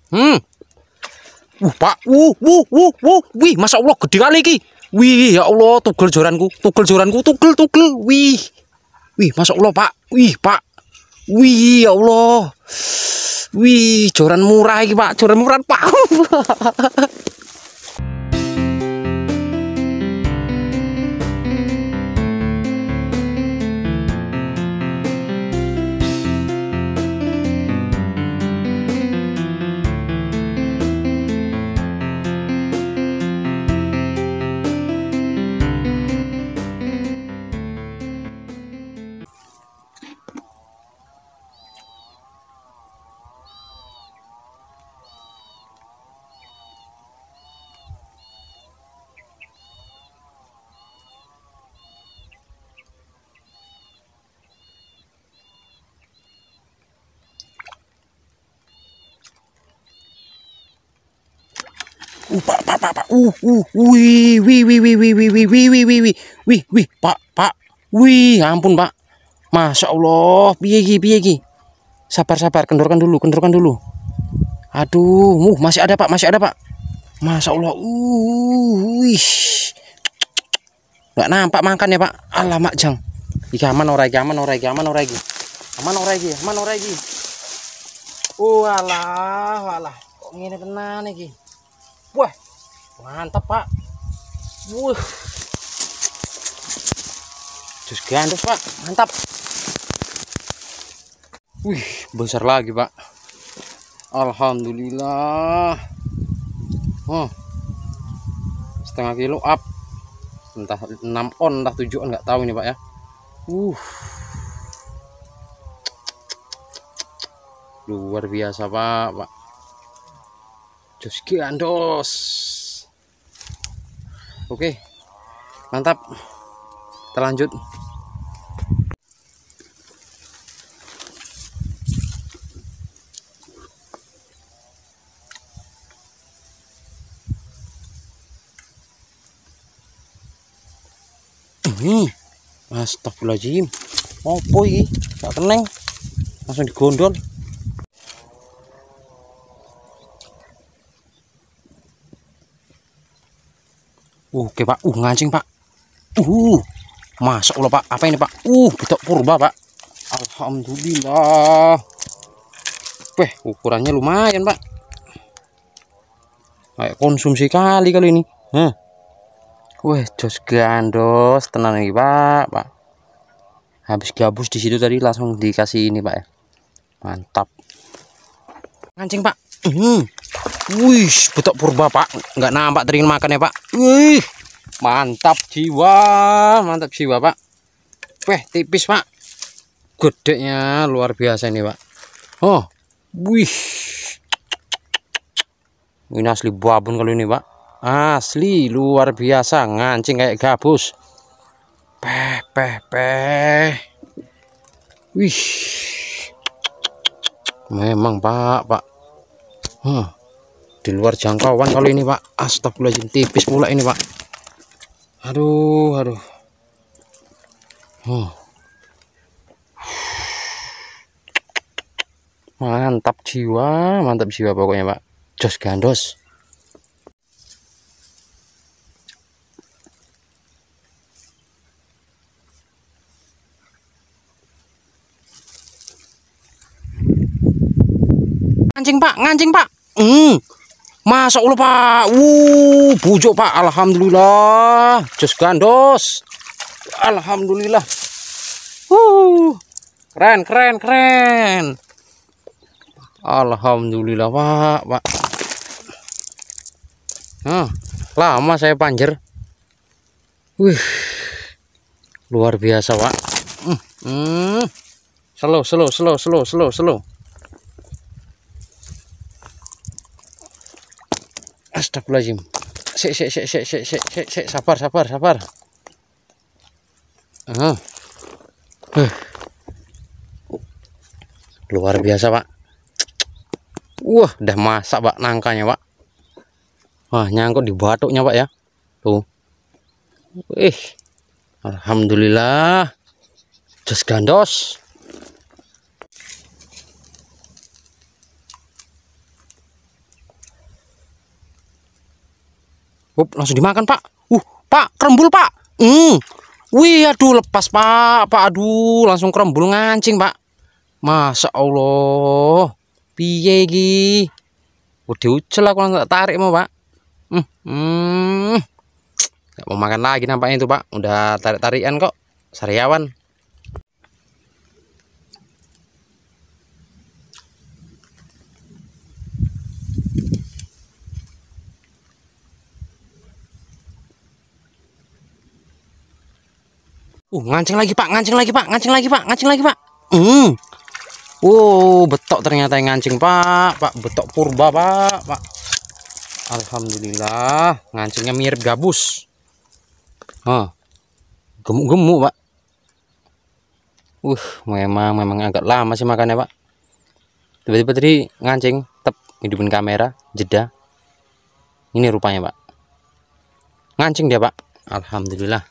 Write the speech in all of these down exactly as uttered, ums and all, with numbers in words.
Hmm. Uh, Pak. Uh, uh, uh, uh. Wih, Masya Allah gede kali iki. Wih, ya Allah, tugel joranku, tugel joranku, tugel, tugel. Wih. Wih, Masya Allah, Pak. Wih, Pak. Wih, ya Allah. Wih, joran murah iki, Pak. Joran murah, Pak. Uh, Pak, Pak, Pak, Pak. Uh, uh, wih, wih, wih, wih, wih, wih, wih, wih, wih, wih, wih, wih, wih, Pak, Pak. Wih, ampun, Pak. Masya Allah, piye iki, piye iki. Sabar, sabar, kendorkan dulu, kendorkan dulu. Aduh, uh, masih ada, Pak, masih ada, Pak. Masya Allah, uh, wih. Nggak nampak makan ya, Pak. Alamak, jang. Iki aman ora iki, aman ora iki, aman ora iki. Aman ora iki, aman ora iki. Oh, alah, alah. Kok ngene tenan iki. Wah, mantap, Pak. Wuh. Jus gandus, Pak. Mantap. Wih, besar lagi, Pak. Alhamdulillah. Oh. Setengah kilo up. Entah enam on, entah tujuh on, nggak tahu ini, Pak ya. Uh. Luar biasa, Pak, Pak. Jus gandos. Oke, mantap. Kita lanjut. Ini, astagfirullahaladzim. Opo iki? Gak keneng. Langsung digondol. Uh, oke, Pak. Uh, ngancing, Pak. Uh, Masya Allah, Pak. Apa ini, Pak? Uh, betok purba, Pak. Alhamdulillah. Weh, ukurannya lumayan, Pak. Kayak konsumsi kali kali ini. Hah. Weh, jos gandos tenan nih, Pak, Pak. Habis gabus di situ tadi langsung dikasih ini, Pak ya. Mantap. Ngancing, Pak. Uh. Wih, betok purba, Pak. Nggak nampak teringin makan ya, Pak. Wih, mantap jiwa, mantap jiwa, Pak. Weh, tipis, Pak. Gedenya luar biasa ini, Pak. Oh, wih. Ini asli babon kalau ini, Pak. Asli luar biasa, ngancing kayak gabus. Peh, peh, peh. Wih. Memang, Pak, Pak. Huh. Di luar jangkauan kalau ini, Pak. Astagfirullahaladzim, tipis pula ini, Pak. Aduh, aduh. Huh. Mantap jiwa, mantap jiwa pokoknya, Pak. Jos gandos. Ngancing, Pak, ngancing, Pak. Hmm. Masya Allah, Pak. Wuh, bujuk, Pak. Alhamdulillah. Jos gandos. Alhamdulillah. Wuh. Keren, keren, keren. Alhamdulillah, Pak, Pak. Nah, lama saya panjer. Wih. Luar biasa, Pak. Hmm. Hmm. Slow, slow, slow, slow, slow, slow. Astagfirullahaladzim. Sik, sik, sik, sik, sik, sik, sik, sik, sabar, sabar, sabar. Uh. Uh. Luar biasa, Pak. Wah, udah masak, Pak, nangkanya, Pak. Wah, nyangkut di batuknya, Pak ya. Tuh. Ih. Alhamdulillah. Jos gandos. Up, langsung dimakan, Pak. Uh, Pak, kerembul, Pak. Hmm. Wih, aduh, lepas, Pak. Pak, aduh, langsung kerembul ngancing, Pak. Masya Allah. Piye iki? Udah ucel aku langsung tak tarik mau, Pak. Hmm. Hmm. Gak mau makan lagi nampaknya itu, Pak. Udah tarik-tarikan kok. Sariawan. Uh, ngancing lagi, Pak. Ngancing lagi, Pak. Ngancing lagi, Pak. Ngancing lagi, Pak. Hmm. Oh, betok ternyata yang ngancing, Pak. Pak, betok purba, Pak. Pak. Alhamdulillah, ngancingnya mirip gabus. Hah. Gemuk-gemuk, Pak. Uh, memang memang agak lama sih makannya, Pak. Tiba-tiba tadi ngancing, tep hidupin kamera, jeda. Ini rupanya, Pak. Ngancing dia, Pak. Alhamdulillah.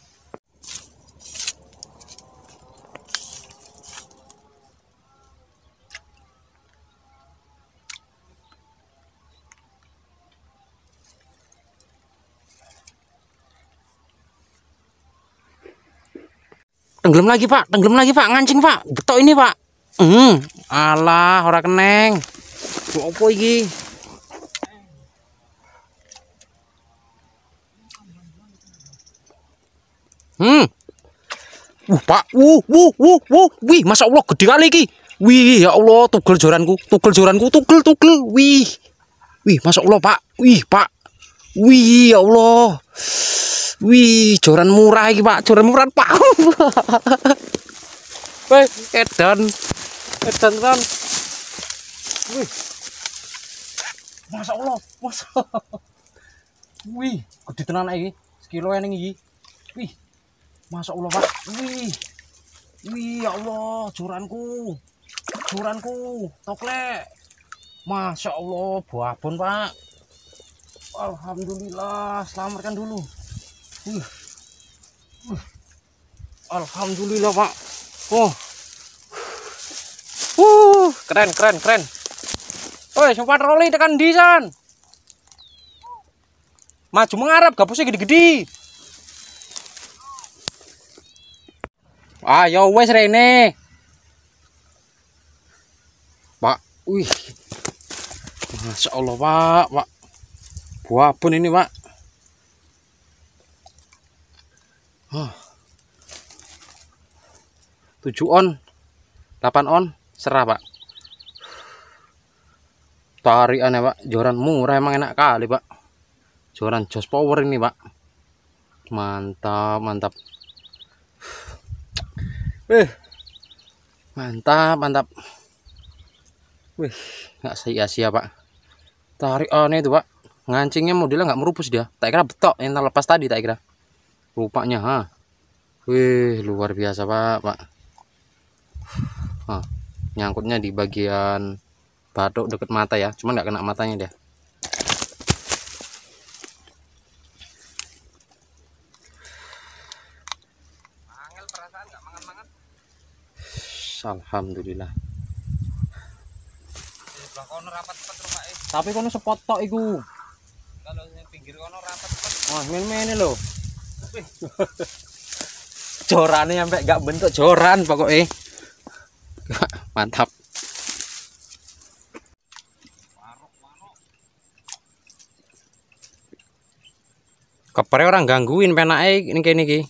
Tenggelam lagi, Pak. Tenggelam lagi, Pak. Ngancing, Pak. Betok ini, Pak. Hmm. Alah, ora keneng. Opo iki? Hmm. Uh, Pak. Uh, uh, uh, uh. Wih, Masya Allah, gede kali iki. Wih, ya Allah, tugel joranku. Tugel joranku, tugel, tugel. Wih. Wih, Masya Allah, Pak. Wih, Pak. Wih, ya Allah. Wih, joran murah iki, Pak. Joran murah, Pak. Wih, edan. Edan, kan. Wih. Masya Allah, Masya Allah. Wih, gede tenan iki. Sekilo ening iki. Wih. Masya Allah, Pak. Wih. Wih, ya Allah, joranku. Joranku, toklek. Masya Allah, babon, Pak. Alhamdulillah, selamatkan dulu. Wih. Wih. Alhamdulillah, Pak. Oh. Uh, keren, keren, keren. Woi, sempat patroli tekan di san. Maju mengarap, gabusnya gede-gede. Ayo wes rene. Pak, wih. Masya Allah, Pak, Pak. Babon ini, Pak. Huh. tujuh on, delapan on, serah, Pak. Tarikannya, Pak, joran murah emang enak kali, Pak. Joran Joss Power ini, Pak. Mantap, mantap. Wih. Mantap, mantap. Wih, nggak sia-sia, Pak. Tarikannya itu, Pak. Ngancingnya modelnya nggak merupus dia. Tak kira betok yang lepas tadi, tak kira. Rupanya, ha. Wih, luar biasa, Pak, Pak. Hah, nyangkutnya di bagian batok deket mata ya, cuman nggak kena matanya dia. Alhamdulillah. Tapi kono sepot tok iku. Kalau yang pinggir kono rapat. Wah, men-mene lho. Jorane sampai nggak bentuk joran pokoknya. Mantap. Kepere orang gangguin penake ini kene iki.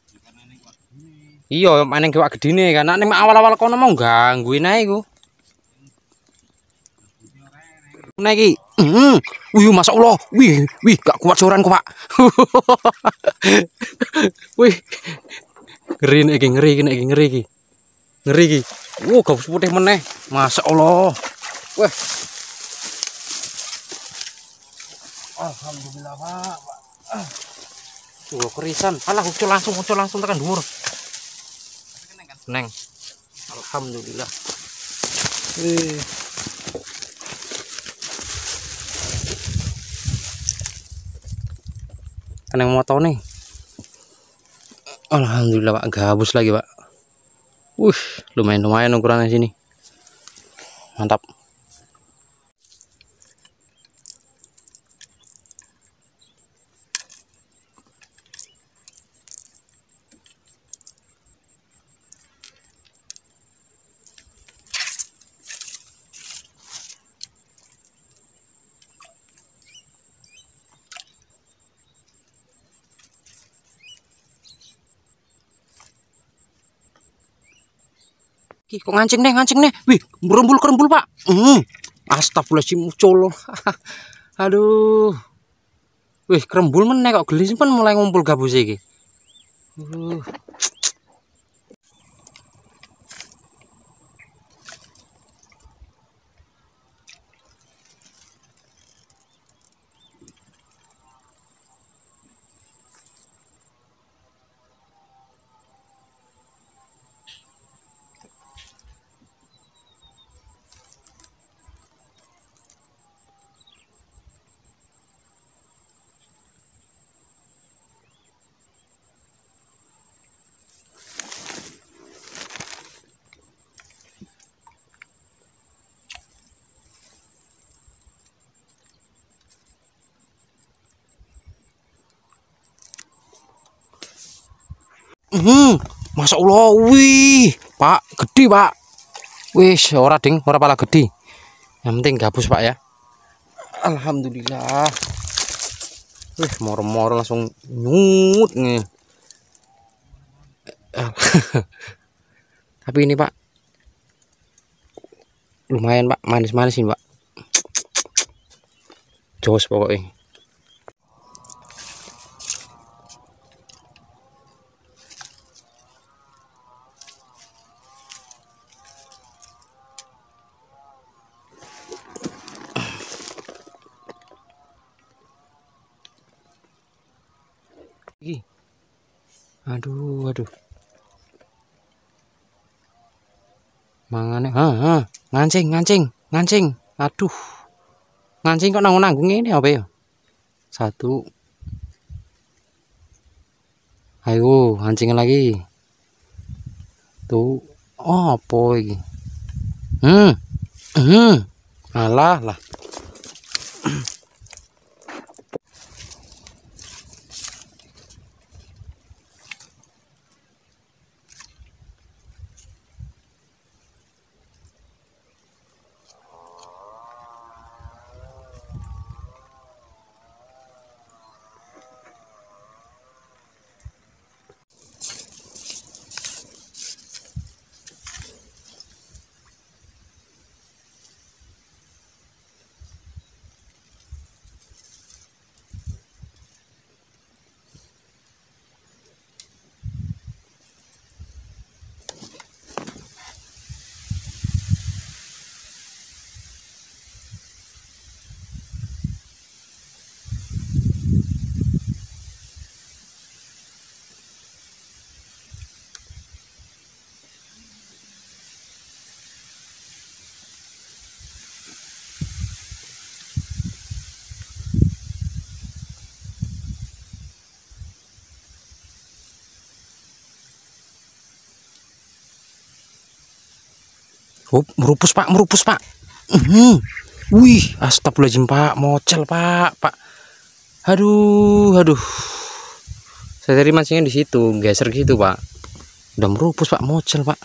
Iya, maning gewak gedine kan. Nek awal-awal kono mau gangguin ae iku. Nek iki. Heeh. Wih, Masya Allah. Wih, wih, gak kuat joran kok, Pak. Wih. Ngeri nek iki, ngeri iki, nek iki, ngeri iki. Ngeri iki. Wuh, gabus putih meneh. Masya Allah. Wah. Alhamdulillah, Pak. Ah. Tuh, kerisan. Alah, ucul langsung, ucul langsung tekan dhuwur. Neng. Alhamdulillah. Wih. Kaneng moto nih. Alhamdulillah, Pak, gabus lagi, Pak. Wih, lumayan-lumayan ukurannya sini. Mantap. Ki, kok ngancing nih, ngancing nih. Wih, berembul kerembul pak. Hmm. Astagfirullahaladzim, colo. Aduh. Wih, kerembul meneh kok gelis pun mulai ngumpul gabus iki. Uh. Hmm, Masya Allah, wih, Pak, gede Pak. Wih, ora ding, ora pala gede. Yang penting gabus Pak ya. Alhamdulillah. Wih, moro-moro langsung nyut nih. Tapi ini Pak, lumayan Pak, manis-manis ini Pak. Jos pokoknya. Aduh, aduh. Mangane, ha, ha, ngancing, ngancing, ngancing. Aduh. Ngancing kok nanggung-nanggung ini apa ya? Satu. Ayo, ngancing lagi. Tuh. Oh, apa ini? Hmm. Hmm. Alah, lah. Oh, merupus Pak, merupus Pak. Uhum. Wih, astagfirullahaladzim Pak, mocel Pak, Pak. Aduh, aduh. Saya tadi mancingnya di situ, geser gitu Pak. Udah merupus Pak, mocel Pak.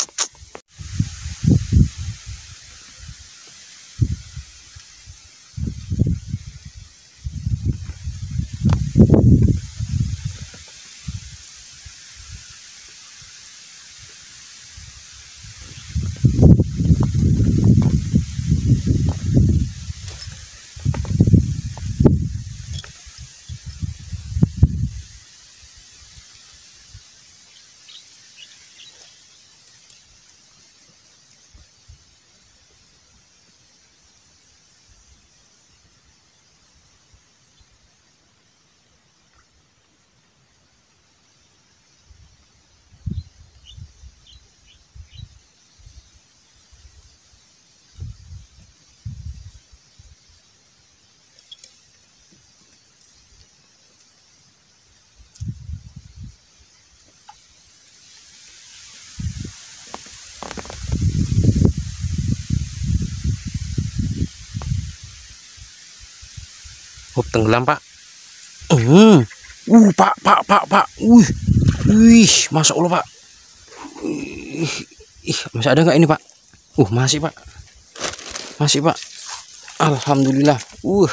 Oh, tenggelam Pak. Uh, uh Pak, Pak, Pak, Pak. Wih, wih, Masya Allah Pak. Ih, ih, masih ada nggak ini Pak? Uh, masih Pak, masih Pak. Alhamdulillah. Uh,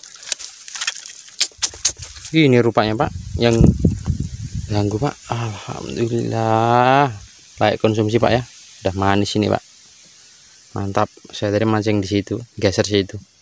ini rupanya Pak yang ganggu Pak. Alhamdulillah. Baik konsumsi Pak ya. Udah manis ini, Pak. Mantap. Saya tadi mancing di situ, geser situ.